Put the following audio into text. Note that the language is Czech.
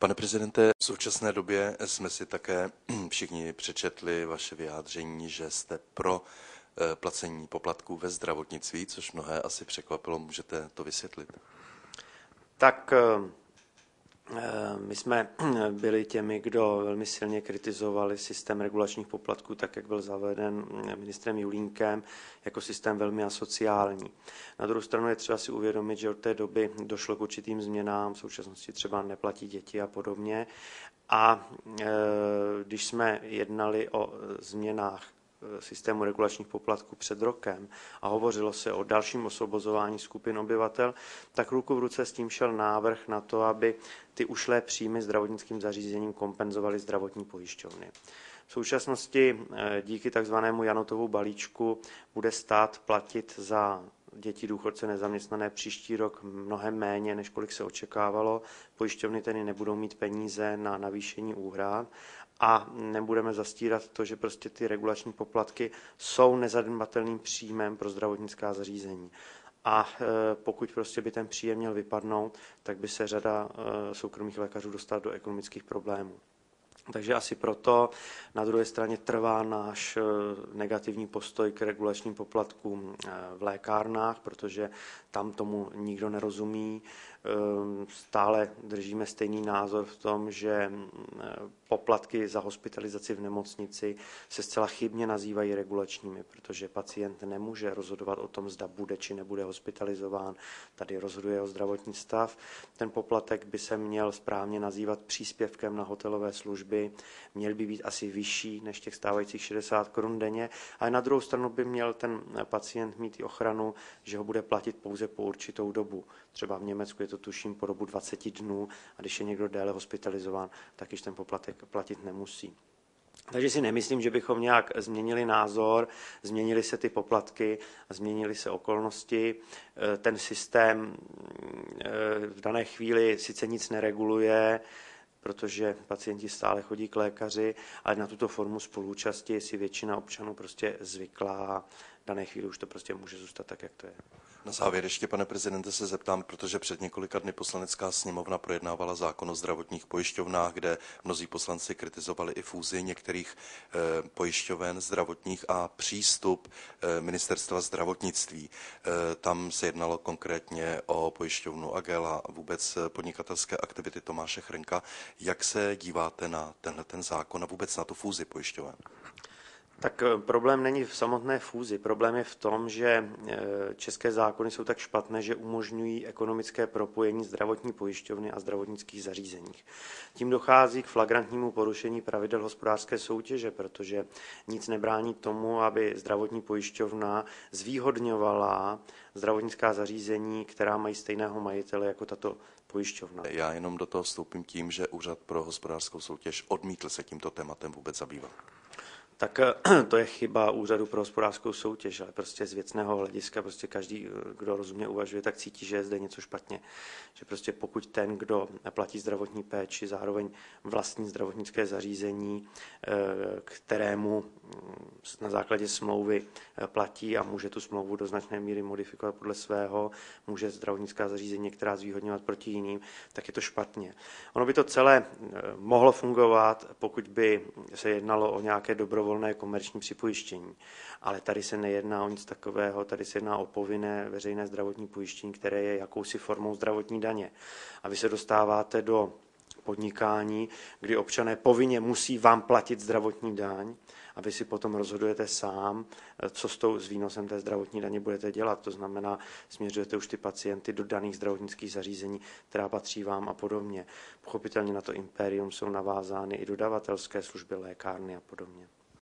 Pane prezidente, v současné době jsme si také všichni přečetli vaše vyjádření, že jste pro placení poplatků ve zdravotnictví, což mnohé asi překvapilo. Můžete to vysvětlit? Tak my jsme byli těmi, kdo velmi silně kritizovali systém regulačních poplatků, tak jak byl zaveden ministrem Julínkem, jako systém velmi asociální. Na druhou stranu je třeba si uvědomit, že od té doby došlo k určitým změnám, v současnosti třeba neplatí děti a podobně. A když jsme jednali o změnách systému regulačních poplatků před rokem a hovořilo se o dalším osvobozování skupin obyvatel, tak ruku v ruce s tím šel návrh na to, aby ty ušlé příjmy zdravotnickým zařízením kompenzovaly zdravotní pojišťovny. V současnosti díky takzvanému Janotovu balíčku bude stát platit za děti důchodce nezaměstnané příští rok mnohem méně, než kolik se očekávalo. Pojišťovny tedy nebudou mít peníze na navýšení úhrad a nebudeme zastírat to, že prostě ty regulační poplatky jsou nezanedbatelným příjmem pro zdravotnická zařízení. A pokud prostě by ten příjem měl vypadnout, tak by se řada soukromých lékařů dostala do ekonomických problémů. Takže asi proto na druhé straně trvá náš negativní postoj k regulačním poplatkům v lékárnách, protože tam tomu nikdo nerozumí. Stále držíme stejný názor v tom, že poplatky za hospitalizaci v nemocnici se zcela chybně nazývají regulačními, protože pacient nemůže rozhodovat o tom, zda bude či nebude hospitalizován. Tady rozhoduje o zdravotní stav. Ten poplatek by se měl správně nazývat příspěvkem na hotelové služby, měl by být asi vyšší než těch stávajících 60 korun denně, ale na druhou stranu by měl ten pacient mít i ochranu, že ho bude platit pouze po určitou dobu. Třeba v Německu je to tuším po dobu 20 dnů a když je někdo déle hospitalizován, tak již ten poplatek platit nemusí. Takže si nemyslím, že bychom nějak změnili názor, změnily se ty poplatky, změnily se okolnosti. Ten systém v dané chvíli sice nic nereguluje, protože pacienti stále chodí k lékaři, ale na tuto formu spoluúčasti si většina občanů prostě zvyklá. V dané chvíli už to prostě může zůstat tak, jak to je. Na závěr ještě, pane prezidente, se zeptám, protože před několika dny Poslanecká sněmovna projednávala zákon o zdravotních pojišťovnách, kde mnozí poslanci kritizovali i fúzi některých pojišťoven zdravotních a přístup ministerstva zdravotnictví. Tam se jednalo konkrétně o pojišťovnu Agel a vůbec podnikatelské aktivity Tomáše Chrnka. Jak se díváte na ten zákon a vůbec na tu fúzi pojišťoven? Tak problém není v samotné fúzi. Problém je v tom, že české zákony jsou tak špatné, že umožňují ekonomické propojení zdravotní pojišťovny a zdravotnických zařízeních. Tím dochází k flagrantnímu porušení pravidel hospodářské soutěže, protože nic nebrání tomu, aby zdravotní pojišťovna zvýhodňovala zdravotnická zařízení, která mají stejného majitele jako tato pojišťovna. Já jenom do toho vstoupím tím, že Úřad pro hospodářskou soutěž odmítl se tímto tématem vůbec zabývat. Tak to je chyba Úřadu pro hospodářskou soutěž, ale prostě z věcného hlediska prostě každý, kdo rozumně uvažuje, tak cítí, že je zde něco špatně. Že prostě pokud ten, kdo platí zdravotní péči, zároveň vlastní zdravotnické zařízení, kterému na základě smlouvy platí a může tu smlouvu do značné míry modifikovat podle svého, může zdravotnická zařízení některá zvýhodňovat proti jiným, tak je to špatně. Ono by to celé mohlo fungovat, pokud by se jednalo o nějaké dobrovolné komerční připojištění. Ale tady se nejedná o nic takového, tady se jedná o povinné veřejné zdravotní pojištění, které je jakousi formou zdravotní daně. A vy se dostáváte do podnikání, kdy občané povinně musí vám platit zdravotní daň a vy si potom rozhodujete sám, co s výnosem té zdravotní daně budete dělat. To znamená, směřujete už ty pacienty do daných zdravotnických zařízení, která patří vám a podobně. Pochopitelně na to impérium jsou navázány i dodavatelské služby, lékárny a podobně.